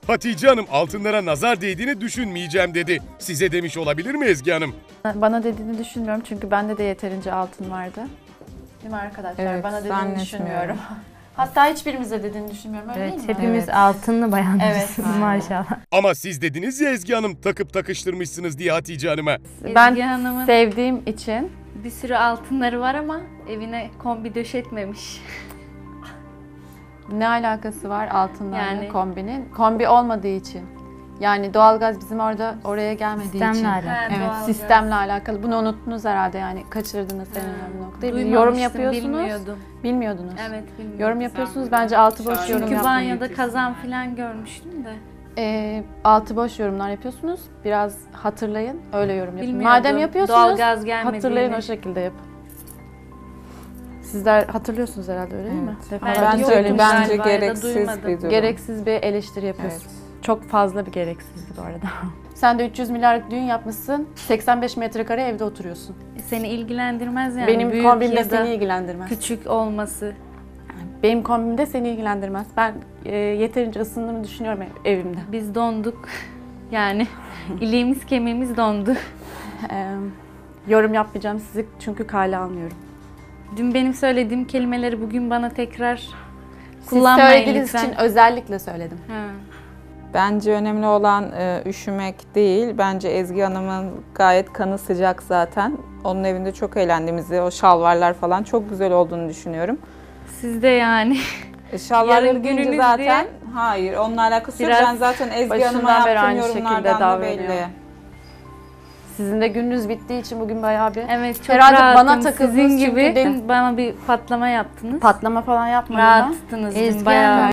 Hatice Hanım altınlara nazar değdiğini düşünmeyeceğim dedi. Size demiş olabilir mi Ezgi Hanım? Bana dediğini düşünmüyorum çünkü bende de yeterince altın vardı. Değil mi arkadaşlar? Evet, Bana dediğini zannetmiyorum. düşünmüyorum. Hatta hiçbirimize dediğini düşünmüyorum, öyle Evet, değil mi? hepimiz Evet. altınlı bayanlarız Evet, aynen. maşallah. Ama siz dediniz ya Ezgi Hanım takıp takıştırmışsınız diye Hatice Hanım'a. Ben Ezgi Hanım'ın sevdiğim için bir sürü altınları var ama evine kombi döşetmemiş. ne alakası var altınlarla Yani- kombinin? Kombi olmadığı için. Yani doğalgaz bizim oraya gelmediği Sistemle için. alakalı. Ha, Evet, doğalgaz. sistemle alakalı. Bunu unuttunuz herhalde, yani kaçırdınız en önemli noktayı. Duymamıştım, Yorum yapıyorsunuz. bilmiyordum. Bilmiyordunuz. Evet, bilmiyordum. Yorum yapıyorsunuz. Bence altı boş yorum Çünkü yapmayın. banyoda kazan falan görmüştüm de. Altı boş yorumlar yapıyorsunuz. Biraz hatırlayın, öyle yorum yapın. Bilmiyordum. Madem yapıyorsunuz, Doğalgaz gelmediğini. hatırlayın, o şekilde yapın. Sizler hatırlıyorsunuz herhalde, öyle değil mi? Evet. Defalarca Ben Bence, yoktum söylemiştim. bence galiba ya da gereksiz duymadım. bir durum. Gereksiz bir eleştiri yapıyorsun. Evet. Çok fazla bir gereksizdi bu arada. Sen de 300 milyarlık düğün yapmışsın, 85 metrekare evde oturuyorsun. Seni ilgilendirmez yani. Benim büyük kombimde ya da seni ilgilendirmez. küçük olması. Benim kombimde seni ilgilendirmez. Ben yeterince ısındığımı düşünüyorum evimde. Biz donduk. Yani iliğimiz kemiğimiz dondu. Yorum yapmayacağım sizi çünkü kale almıyorum. Dün benim söylediğim kelimeleri bugün bana tekrar Siz kullanmayın söylediğiniz lütfen. için özellikle söyledim. Ha. Bence önemli olan üşümek değil. Bence Ezgi Hanım'ın gayet kanı sıcak zaten. Onun evinde çok eğlendiğimizi, o şalvarlar falan çok güzel olduğunu düşünüyorum. Siz de yani. Şalvarları Yarın deyince gününüz zaten, diye hayır onunla alakası yok. biraz Ben zaten Ezgi Hanım'a başından beri yaptığım aynı şekilde yorumlardan da davranıyor. belli. Sizin de gününüz bittiği için bugün bayağı bir Evet, çok herhalde rahatım. bana takıldınız Sizin çünkü gibi dün bana bir patlama yaptınız. patlama falan yapmadım ben. Rahattınız dün Ezgi bayağı. Hanım,